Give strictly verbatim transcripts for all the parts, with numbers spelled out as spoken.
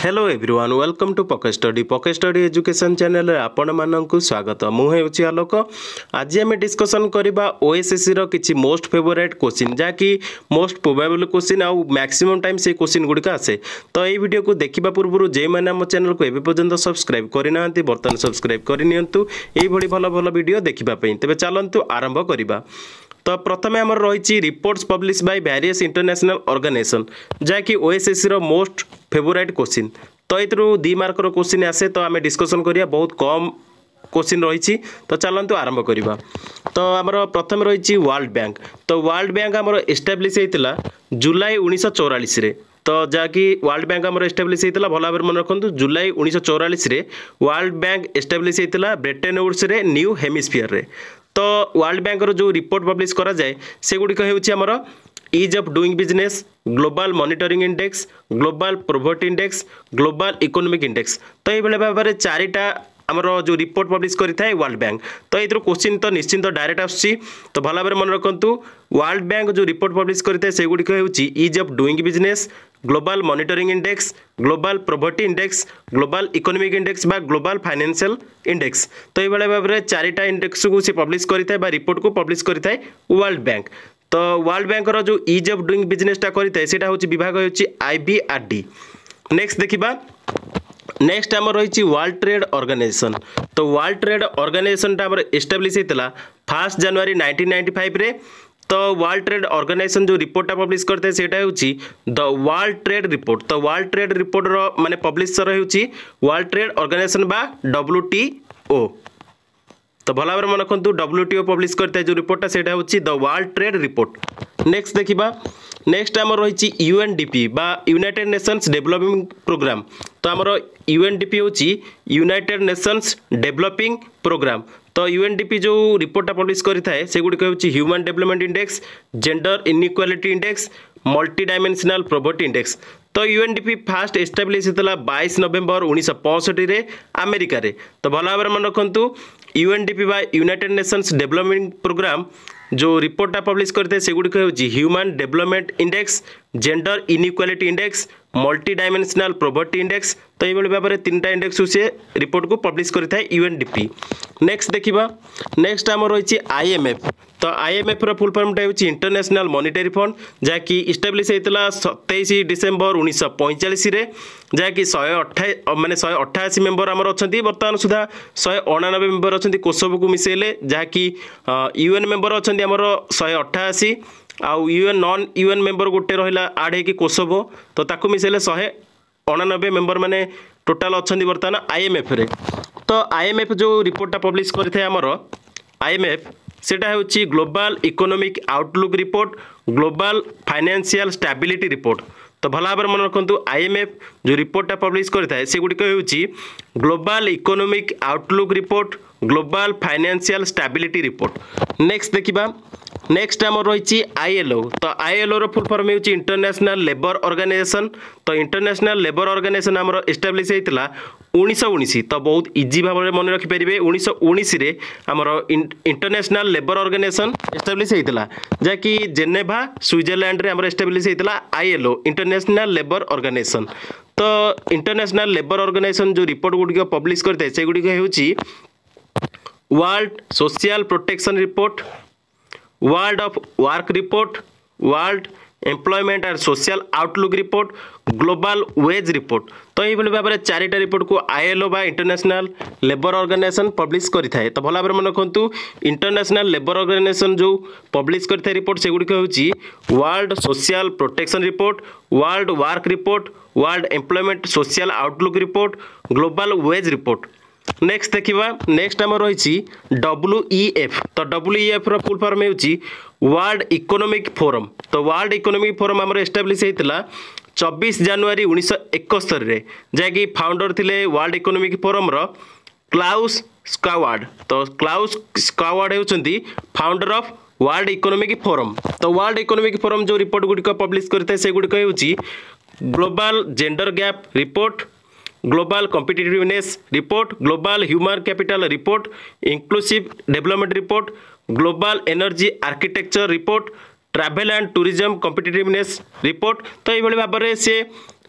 Hello everyone welcome to Pocket Study Pocket Study education channel आपण मानक स्वागत मुझे आलोक आज आम डिस्कसन करवा ओएसएससी रो किछि मोस्ट फेवरेट क्वेश्चन जहाँकि मोस्ट प्रोबेबल क्वेश्चन आउ मैक्सिमम टाइम से क्वेश्चन गुड़िक आसे तो ये वीडियो को देखा पूर्व जो मैंने आम चैनल को एवं पर्यंत सब्सक्राइब करना बर्तमान सब्सक्राइब करनी ये भल भल वीडियो देखापी तेज चलतु आरंभ करवा। तो प्रथम आमर रही reports publish by various international organization जहाँकि ओएसएससी रो मोस्ट फेवरेट क्वेश्चन तो ये दी मार्क क्वेश्चन आसे तो आम डिस्कसन करिया बहुत कम क्वेश्चन रही तो चलतु आरंभ करवा। तो आमर प्रथम रही वर्ल्ड बैंक तो वर्ल्ड बैंक आमर एस्टाब्लिश होता जुलाई उन्नीस चौरालीस तो जहाँकि वर्ल्ड बैंक आमर एस्टाब्लिश होता भल भाव मन रखु जुलाई उन्नीस चौरालीस वर्ल्ड बैंक एस्टाब्लिश होता ब्रिटेन वुड्स रे न्यू हेमिस्फीयर रे। तो वर्ल्ड बैंक जो रिपोर्ट पब्लिश करा जाए से गुड़िक Homer is of doing business global monitoring index global poverty index global economic index तो ये भाव में चारिटा आमर जो रिपोर्ट पब्लिश करें वर्ल्ड बैंक तो ये क्वेश्चन तो निश्चिंत डायरेक्ट आसूँ तो भल भाव मन रखु वर्ल्ड बैंक जो रिपोर्ट पब्लिश करें से गुड़िक ease of doing business global monitoring index global poverty index global economic index बा ग्लोबल फाइनेंशियल इंडेक्स तो ये भाव में चारिटा इंडेक्स को सी पब्लिश करें रिपोर्ट को पब्लिश करें वर्ल्ड बैंक। तो वर्ल्ड बैंक जो इज ऑफ डूइंग बिजनेसटा करें से विभाग होची आईबीआरडी। नेक्स्ट देखिबा नेक्स्ट आम रही वर्ल्ड ट्रेड ऑर्गेनाइजेशन तो वर्ल्ड ट्रेड ऑर्गेनाइजेशन आम एस्टाब्लिश होता फर्स्ट जनवरी नाइंटीन नाइंटी फाइव रे। तो वर्ल्ड ट्रेड ऑर्गेनाइजेशन जो रिपोर्टा पब्लिश करते हैं सेटा होची द वर्ल्ड ट्रेड रिपोर्ट तो वर्ल्ड ट्रेड रिपोर्ट रो माने पब्लिशर होची वर्ल्ड ट्रेड ऑर्गेनाइजेशन बा डब्ल्यूटीओ तो भल भाव मन रखु डब्ल्यूटीओ पब्लिश करते हैं जो रिपोर्टा सेटा होची the world trade report. Next देखिबा नेक्स्ट आम रही यूएनडीपी बा यूनाइटेड नेशंस डेवलपिंग प्रोग्राम तो आमर यूएनडीपी होची यूनाइटेड नेशंस डेवलपिंग प्रोग्राम तो यूएनडीपी जो रिपोर्टा पब्लिश करें से गुड़िक होची human development index gender inequality index multi dimensional poverty index. तो यूएनडीपी फास्ट एस्टाब्लिश होता बाईस नवेम्बर उन्नीस पैंसठ अमेरिका रे तो भल भाव मन रखु यूएनडीपी बा यूनाइटेड नेशंस डेवलपमेंट प्रोग्राम जो रिपोर्टा पब्लिश करते हैं से गुड़िक होची human development index gender inequality index multi dimensional poverty index तो ये भाव में तीन टा इंडेक्स से रिपोर्ट को पब्लिश करता है यूएनडीपी। नेक्स्ट देखिबा नेक्स्ट आम रही आईएमएफ तो आईएमएफ रो फुल फॉर्मटा होची इंटरनेशनल मॉनिटरी फंड जहाँकि इस्टाब्लिश होता सत्ताईस डिसेम्बर उन्नीस पैंचाश जहाँकि शहे अठा माने शहे अठाशी मेम्बर आमर अच्छा बर्तमान सुधा शहे अणानबे मेम्बर अच्छा कोसोवो को मिसेले जहाँकि यूएन मेम्बर अच्छा आमर शहे अठाशी आउ यूएन नॉन यूएन मेम्बर गोटे रहा आड हो कोसोवो तो ताकू मिसेले शहे अणानबे मेम्बर माने टोटाल अच्छा बर्तमान आईएमएफ रे। तो आईएमएफ जो रिपोर्टा पब्लिश करते आमर आईएमएफ सेटा होची global economic outlook report global financial stability report तो भल भाव मन रखु आईएमएफ जो रिपोर्टा पब्लिश करता है से गुड़िक होची global economic outlook report global financial stability report. Next देखिबा नेक्स्ट आम रही आईएलओ तो आईएलओ रो फुल फॉर्म होची इंटरनेशनल लेबर ऑर्गेनाइजेशन तो इंटरनेशनल लेबर ऑर्गेनाइजेशन आमर एस्टाब्लिश होता उन्नीस उन्नीस तो बहुत इजी भाव में मन रखिपारे उन्नीस उन्नीस आमर इंटरनेशनल लेबर ऑर्गेनाइजेशन एस्टाब्लिश होता जहाँकि जेनेभा स्विट्जरलैंड रे आमर एस्टाब्लिश होता आईएलओ इंटरनेशनल लेबर ऑर्गेनाइजेशन। तो इंटरनेशनल लेबर ऑर्गेनाइजेशन जो रिपोर्ट गुड़िक पब्लिश करते हैं से गुड़िक होची world social protection report world of work report world employment and social outlook report global wage report तो ये भाव में चारिटा रिपोर्ट को आईएलओ बा इंटरनेशनल लेबर ऑर्गेनाइजेशन पब्लिश करें तो भल भाव में रखु इंटरनेशनल लेबर ऑर्गेनाइजेशन जो पब्लिश करते रिपोर्ट से गुड़िक होची world social protection report world work report world employment social outlook report global wage report. Next देखिबा नेक्स्ट आम रही डब्ल्यूईएफ तो डब्ल्यूईएफ रो फुल फॉर्म होची वर्ल्ड इकोनॉमिक फोरम तो वर्ल्ड इकोनॉमिक फोरम आमर एस्टाब्लिश होता चौबीस जनवरी उन्नीस इकहत्तर जहाँकि फाउंडर थिले वर्ल्ड इकोनॉमिक फोरम रो क्लाउस स्कावार्ड तो क्लाउस स्कावार्ड होचंती founder of world Economic Forum. तो वर्ल्ड इकोनॉमिक फोरम जो रिपोर्ट गुड़िक पब्लिश करते हैं से गुड़िक होची global gender gap report global competitiveness report global human capital report inclusive development report global energy architecture report travel and tourism competitiveness report तो ये भाव में से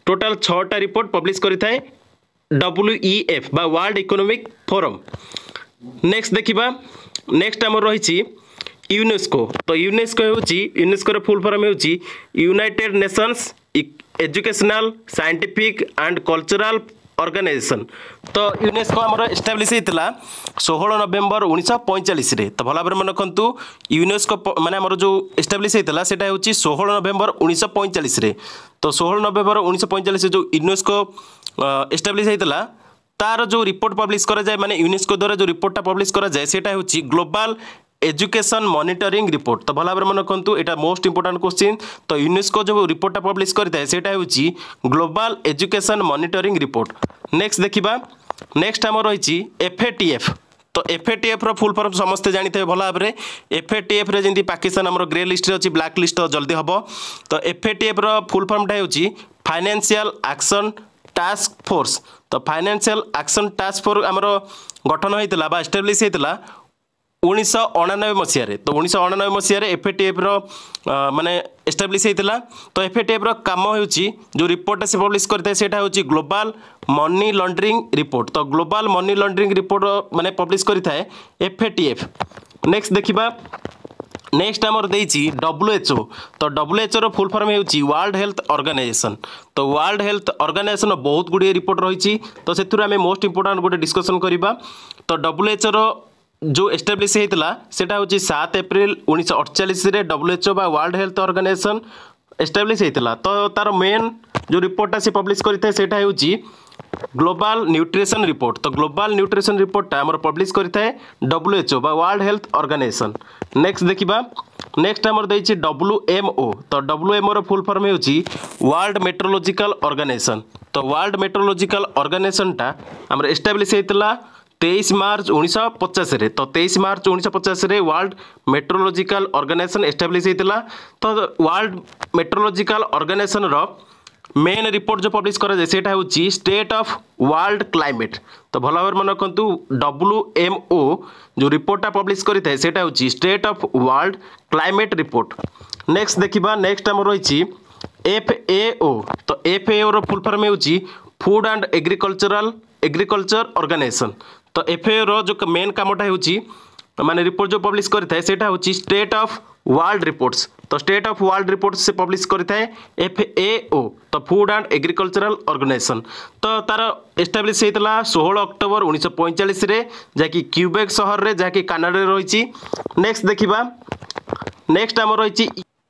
टोटाल छटा रिपोर्ट पब्लिश करता है डब्ल्यू ई एफ बा वर्ल्ड इकोनॉमिक फोरम। नेक्स्ट देखिबा नेक्स्ट आम रही यूनेस्को। तो यूनेस्को होची यूनेस्को फुल फॉर्म होची United Nations Educational Scientific and Cultural Organization. तो यूनेस्को आमर एस्टाब्लिश होता षोहल नवेम्बर उन्नीस पैंतालीस तो भल भाव मन रखु यूनेस्को माने आमर जो एस्टाब्लिश होता है हूँ षोहल नवेम्बर उन्नीस पैंतालीस तो षोहल नवेम्बर उन्नीस पैंतालीस जो यूनेस्को एस्टाब्लिश होता तार जो रिपोर्ट पब्लिश करा जाए माने यूनेस्को द्वारा जो रिपोर्टा पब्लिश करा जाए सेटा होची ग्लोबल एजुकेशन मॉनिटरिंग रिपोर्ट। तो भल भाव मन रखु यहाँ मोस्ट इंपोर्टेंट क्वेश्चन। तो यूनेस्को जो रिपोर्टा पब्लिश करता है सेटा होची global education monitoring report. Next देखिबा नेक्स्ट आम रही एफ ए टी एफ। तो एफ ए टी एफ रो फुल फॉर्म समस्ते जानी थे भल भाव में। एफ ए टी एफ रे जमी पाकिस्तान आम ग्रे लिस्ट अच्छी ब्लैक लिस्ट जल्दी हम। तो एफ ए टी एफ रो फुल फॉर्मटा होची फाइनेंशियल एक्शन टास्क फोर्स। तो फाइनेंशियल एक्शन टास्क फोर्स आमर गठन होता बा एस्टाब्लिश होता उन्नीस अणानबे मसीह। तो उन्नीस अणानबे मसीह एफ ए टी एफ रो माने एस्टाब्लिश होता। तो एफ ए टी एफ रो काम होची जो रिपोर्ट से पब्लिश करता है सेटा होची ग्लोबल मनी लॉन्ड्रिंग रिपोर्ट। तो ग्लोबल मनी लॉन्ड्रिंग रिपोर्ट माने पब्लिश करता है F A T F. Next देखिबा नेक्स्ट आमर देछि डब्ल्यू एच ओ। तो डब्ल्यू एच ओ रो फुल फॉर्म होची वर्ल्ड हेल्थ ऑर्गेनाइजेशन। तो वर्ल्ड हेल्थ ऑर्गेनाइजेशन बहुत गुड़िए रिपोर्ट रही तो से आम मोस्ट इंपोर्टेंट गोटे डिस्कसन करवा। तो डब्ल्यू एच ओ रो जो एस्टाब्लिश होता सेटा होची सात एप्रिल उन्नीस अड़चाश डब्ल्यू एच ओ बा वर्ल्ड हेल्थ ऑर्गेनाइजेशन एस्टाब्लिश होता। तो तार मेन जो रिपोर्टा से पब्लिश करता है सेटा होची ग्लोबल न्यूट्रिशन रिपोर्ट। तो ग्लोबल न्यूट्रिशन रिपोर्टा आमर पब्लिश करता है डब्ल्यू एच ओ बा वर्ल्ड हेल्थ ऑर्गेनाइजेशन। नेक्स्ट देखिबा नेक्स्ट आमर देछि डब्ल्यू एम ओ। तो डब्ल्यू एम ओ रो फुल फॉर्म होची वर्ल्ड मेट्रोलॉजिकल ऑर्गेनाइजेशन। तो वर्ल्ड मेट्रोलॉजिकल ऑर्गेनाइजेशन टा आमर एस्टाब्लिश होता तेईस मार्च उन्नीस पचास। तो तेईस मार्च उन्नीस पचास वर्ल्ड मेट्रोलॉजिकल ऑर्गेनाइजेशन एस्टाब्लिश होता। तो वर्ल्ड मेट्रोलॉजिकल ऑर्गेनाइजेशन रो मेन रिपोर्ट जो पब्लिश करा जाए सेटा होची स्टेट ऑफ वर्ल्ड क्लाइमेट। तो भल भाव मन रखु डब्ल्यू एम ओ जो रिपोर्टा पब्लिश करता है सेटा होची state of world climate report. Next देखिबा नेक्स्ट आम रही एफ ए ओ। तो एफ ए ओ रो फुल फॉर्म होची food and agricultural agriculture organisation. तो एफ ए ओ रो जो मेन कामटा होची माने रिपोर्ट जो पब्लिश करता है सेटा होची स्टेट ऑफ वर्ल्ड रिपोर्ट्स। तो स्टेट ऑफ वर्ल्ड रिपोर्ट्स से पब्लिश करता है एफ ए ओ। तो फूड एंड एग्रीकल्चरल ऑर्गेनाइजेशन। तो तार एस्टाब्लिश होता षोहल अक्टोबर उन्नीस पैंतालीस जहाँकि क्यूबेक सहर में जहाँकि कानाडा रही। नेक्स्ट देखिबा नेक्स्ट आम रही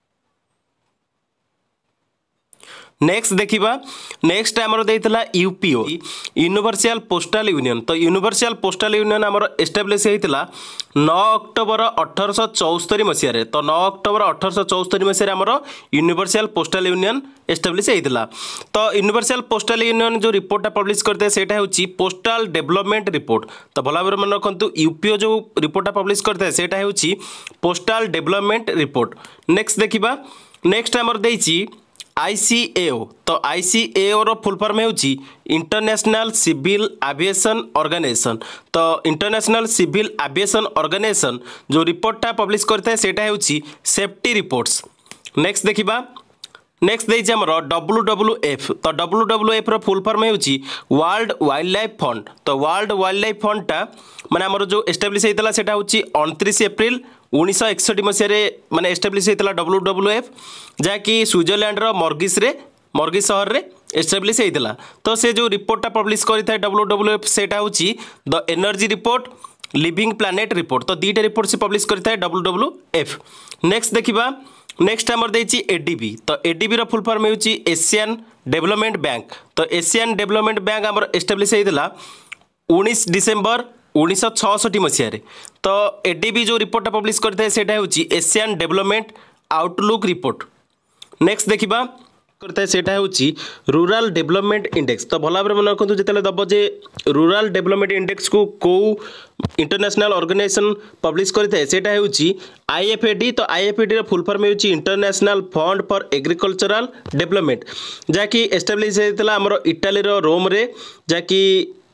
नेक्स्ट देखिबा नेक्स्ट आमर देइतला यूपीओ यूनिवर्सल पोस्टल यूनियन। तो यूनिवर्सल पोस्टल यूनियन आमर एस्टाब्लिश होता नौ अक्टोबर अठरश चौस्तरी मसीह। तो नौ अक्टोबर अठरश चौस्तरी मसीह आमर यूनिवर्सल पोस्टल यूनियन एस्टाब्लिश होता। तो यूनिवर्सल पोस्टल यूनियन जो रिपोर्टा पब्लिश करते हैं सेटा होची पोस्टल डेवलपमेंट रिपोर्ट। तो भल भाव मन रखु यूपीओ जो रिपोर्टा पब्लिश करते हैं सेटा होची पोस्टल डेवलपमेंट रिपोर्ट। नेक्स्ट देखिबा नेक्स्ट आमर देइची आई सी ए ओ। तो आई सी ए ओ रो फुल फॉर्म होची इंटरनेशनल सिविल एविएशन ऑर्गेनाइजेशन। तो इंटरनेशनल सिविल एविएशन ऑर्गेनाइजेशन जो रिपोर्टा पब्लिश करता है सेटा होची सेफ्टी रिपोर्ट्स। नेक्स्ट देखिबा नेक्स्ट देइछि हमर डब्ल्यू डब्ल्यू एफ। तो डब्ल्यू डब्ल्यू एफ रो फुल फॉर्म होची वर्ल्ड वाइल्ड लाइफ फंड। तो वर्ल्ड वाइल्ड लाइफ फंड टा माने हमर जो एस्टाब्लिश होता सेटा होची उनतीस एप्रिल उन्नीस एकसठ मसीह माने एस्टाब्लिश होता डब्ल्यू डब्ल्यू एफ जहाँकि स्विट्जरलैंड रो मर्गिस रे मर्गिस सहर रे एस्टाब्लिश होता। तो से जो रिपोर्टा पब्लिश करता है डब्ल्यू डब्ल्यू एफ सेटा होची the energy report living planet report. तो दीटा रिपोर्ट से पब्लिश करता है डब्ल्यू डब्ल्यू एफ। नेक्स्ट देखिबा नेक्स्ट आमर देइछि एडीबी। तो एडीबी रो फुल फॉर्म होची एशियन डेवलपमेंट बैंक। तो एशियन डेवलपमेंट बैंक आमर एस्टाब्लिश होता उन्नीस डिसेम्बर उन्नीस छठी मसीह। तो एडीबी जो रिपोर्टा पब्लिश करता है सेटा होची Asian development outlook report. Next देखिबा करता है सेटा होची रूरल डेवलपमेंट इंडेक्स। तो भल भाव मन रखु जिते दब जे रूरल डेवलपमेंट इंडेक्स को कौ इंटरनेशनल ऑर्गेनाइजेशन पब्लिश करता है सेटा होची आई एफ ए डी। तो आई एफ ए डी रो फुल फॉर्म होची international fund for agricultural development जहाँकि एस्टाब्लिश होता आमर इटाली रो रोम रे जहाँकि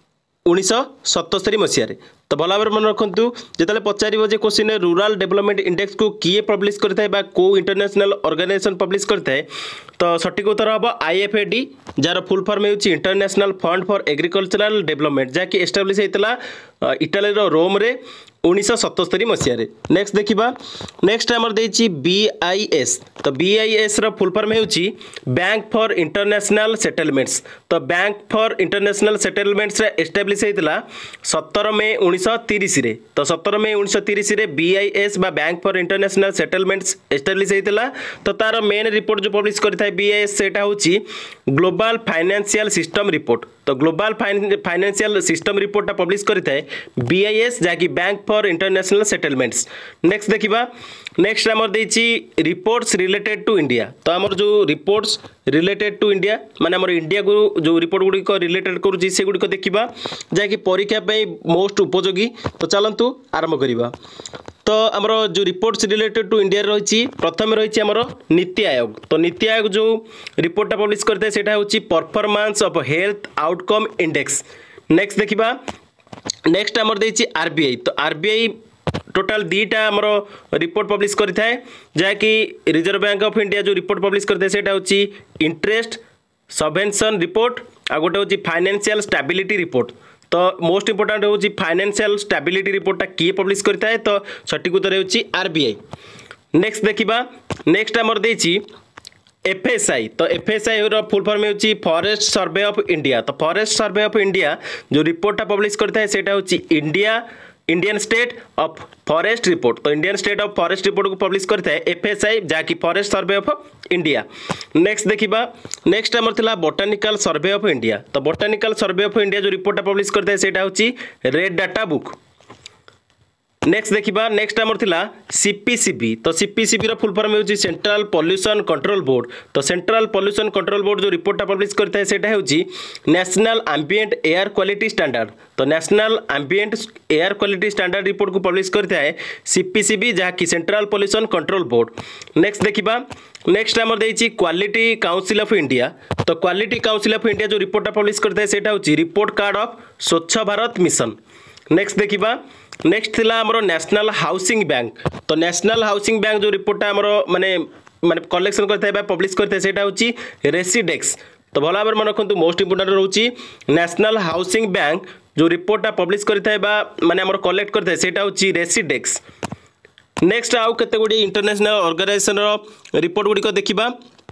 उन्नीस सतस्तरी मसीह तो भल भाव मन रखु जो पचार क्वेश्चन रूरल डेवलपमेंट इंडेक्स को किए पब्लिश करता है को इंटरनेशनल ऑर्गेनाइजेशन पब्लिश करता है तो सठिक उत्तर हम आई एफ ए डी जार फुल फॉर्म हो international fund for agricultural development जहाँकि एस्टाब्लिश होता इटाली रोम रे उन्नीस सतस्तरी मसीह नेक्स्ट देखा नेक्स्ट आमर देछि बी आई एस तो बी आई एस रो फुल फॉर्म होछि बैंक फॉर इंटरनेशनल सेटलमेंट्स तो बैंक फॉर इंटरनेशनल सेटलमेंट्स रे एस्टाब्लिश होता सतर मे उन्नीस तीस रे तो सतर मे उन्नीस तीस रे बी आई एस बा bank for international settlements establish होता तो तार मेन रिपोर्ट जो पब्लिश करता है बी आई एस सेटा होछि ग्लोबल फाइनेंशियल सिस्टम रिपोर्ट तो ग्लोबल फाइनेंशियल सिस्टम रिपोर्टा पब्लिश करता है बी आई एस जहाँकि bank for international settlements next देखा नेक्स्ट आमर देछि रिपोर्ट्स रिलेटेड टू इंडिया तो आमर जो रिपोर्ट्स रिलेटेड टू इंडिया माने आमर इंडिया को जो रिपोर्ट गुड़िक रिलेटेड करुच्ची से गुड़िक देखा जहाँकि परीक्षा पे मोस्ट उपयोगी तो चलतु आरंभ करवा तो आमर जो रिपोर्ट्स रिलेटेड टू इंडिया रही प्रथम रही आमर नीति आयोग तो नीति आयोग जो रिपोर्टा पब्लिश करते हैं सेटा होची performance of health outcome index next देखा नेक्स्ट आमर देछि आरबीआई तो आरबीआई टोटाल दीटा आमर रिपोर्ट पब्लिश करता है जहाँकि रिजर्व बैंक ऑफ इंडिया जो रिपोर्ट पब्लिश करते हैं सेटा होची इंटरेस्ट सबवेंशन रिपोर्ट आ गोटे होची फाइनेंशियल स्टेबिलिटी रिपोर्ट तो मोस्ट इंपोर्टेंट होची फाइनेंशियल स्टेबिलिटी रिपोर्टा किए पब्लिश करता है तो सठिक उत्तर होची आरबीआई नेक्स्ट देखा नेक्स्ट आमर देछि एफएसआई तो एफएसआई रो फुल फॉर्म होची फॉरेस्ट सर्वे ऑफ इंडिया तो फॉरेस्ट सर्वे ऑफ इंडिया जो रिपोर्टा पब्लिश करता है सेटा होची India Indian state of forest report तो Indian state of forest report को पब्लिश करता है एफएसआई जहाँकि forest survey of India next देखा नेक्स्ट आमर थिला बोटानिकल सर्वे ऑफ इंडिया तो बोटानिकल सर्वे ऑफ इंडिया जो रिपोर्टा पब्लिश करता है सेटा होची रेड डाटा बुक नेक्स्ट देखा नेक्स्ट आमर थिला सीपीसीबी तो सीपीसीबी रो फुल फॉर्म होची सेंट्रल पॉल्यूशन कंट्रोल बोर्ड तो सेंट्रल पॉल्यूशन कंट्रोल बोर्ड जो रिपोर्टा पब्लिश करता है सेटा होची national ambient air quality standard तो national ambient air quality standard report को पब्लिश करता है सीपीसीबी जहाँकि central pollution control board next देखा नेक्स्ट आमर देछि क्वालिटी काउंसिल ऑफ इंडिया तो क्वालिटी काउंसिल ऑफ इंडिया जो रिपोर्टा पब्लिश करता है सेटा होची report card of Swachh Bharat mission next देखा नेक्स्ट थिला हमरो नेशनल हाउसिंग बैंक तो नेशनल हाउसिंग बैंक जो रिपोर्टा हमरो माने माने कलेक्शन करता है पब्लिश करता है सेटा होची रेसिडेक्स तो भल भाव मन रखु मोस्ट इंपोर्टेंट रोची नेशनल हाउसिंग बैंक जो रिपोर्टा पब्लिश करता है बा माने हमरो कलेक्ट करता है सेटा होची रेसिडेक्स नेक्स्ट आउ केते गुडी इंटरनेशनल ऑर्गेनाइजेशन रो रिपोर्ट गुडी को देखिबा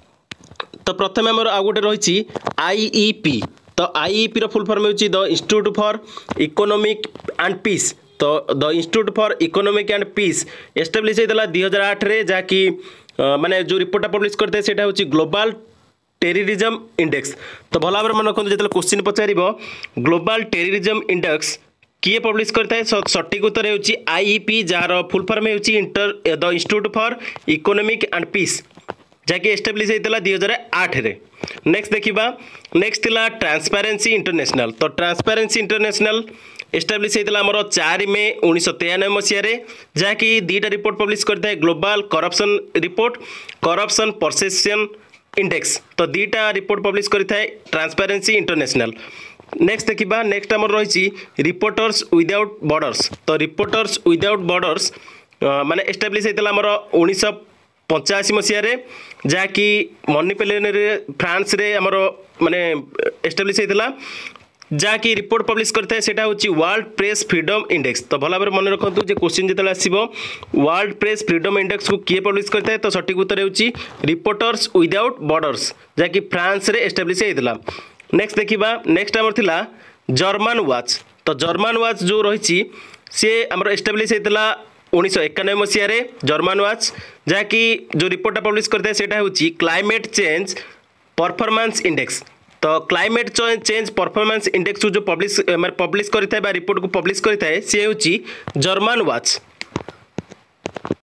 तो प्रथम हमर आउ गोटे रही आईईपी तो आईईपी रो फुल फॉर्म होची the institute for economic and peace तो the institute for economic and peace establish होता दुई हजार आठ रे जहाँकि माने जो रिपोर्टा पब्लिश करते हैं सेटा होची ग्लोबल टेररिज्म इंडेक्स तो भल भाव मन रखु जो क्वेश्चन पचार ग्लोबल टेररिज्म इंडेक्स किए पब्लिश करता है सठिक उत्तर होची आईईपी जार फुल फॉर्म होची inter the institute for economic and peace जहाँकि एस्टाब्लिश होता दुई हजार आठ रे नेक्स्ट देखा नेक्स्ट थिला ट्रांसपेरेंसी इंटरनेशनल तो ट्रांसपेरेंसी इंटरनेशनल एस्टाब्लिश होता आमर चार मे उन्नीस तेयानबे मसीह जहाँकि दीटा रिपोर्ट पब्लिश करता है global corruption report corruption perception index तो दीटा रिपोर्ट पब्लिश करता है ट्रांसपेरेंसी इंटरनेशनल नेक्स्ट देखा नेक्स्ट आमर रही रिपोर्टर्स विदाउट बॉर्डर्स तो रिपोर्टर्स विदाउट बॉर्डर्स माने एस्टाब्लिश होता आमर उन्नीस पंचाशी मसीह जहाँकि मनीपेलेन फ्रांस रे आमर माने एस्टाब्लिश होता जहाँकि रिपोर्ट पब्लिश करता है सेटा होची वर्ल्ड प्रेस फ्रीडम इंडेक्स तो भल भाव मन रखु जे क्वेश्चन जो आसो वर्ल्ड प्रेस फ्रीडम इंडेक्स को किए पब्लिश करता है तो सठिक उत्तर होची रिपोर्टर्स विदाउट बॉर्डर्स जहाँकि फ्रांस रे एस्टाब्लिश होता नेक्स्ट देखा नेक्स्ट आमर थिला जर्मन वाच तो जर्मन वाच जो रही सी आमर एस्टाब्लिश होता उन्नीस एकानबे मसीह जर्मन वाच जहाँकि जो रिपोर्टा पब्लिश करता है सेटा होची क्लाइमेट चेंज परफॉर्मेंस इंडेक्स तो क्लाइमेट चेंज परफॉर्मेंस इंडेक्स जो पब्लिश पब्लिश करता है रिपोर्ट को पब्लिश करता है सी होची जर्मन वाच